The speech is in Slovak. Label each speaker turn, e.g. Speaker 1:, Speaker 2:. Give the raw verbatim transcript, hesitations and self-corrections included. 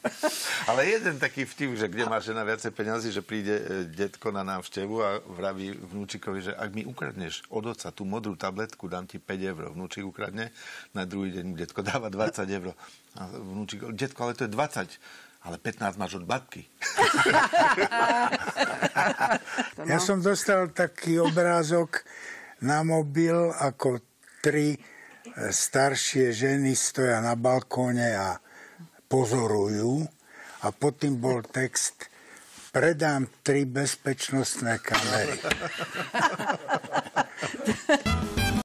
Speaker 1: Ale jeden taký vtip, že kde má žena viacej peniazy, že príde detko na návštevu a vraví vnúčikovi, že ak mi ukradneš od oca tú modrú tabletku, dám ti päť eur. Vnúčik ukradne, na druhý deň detko dáva dvadsať eur. A vnúčik, detko, ale to je dvadsať. Ale pätnásť máš od babky.
Speaker 2: Ja som dostal taký obrázok na mobil, ako tri staršie ženy stoja na balkóne a pozorujú. A pod tým bol text: predám tri bezpečnostné kamery.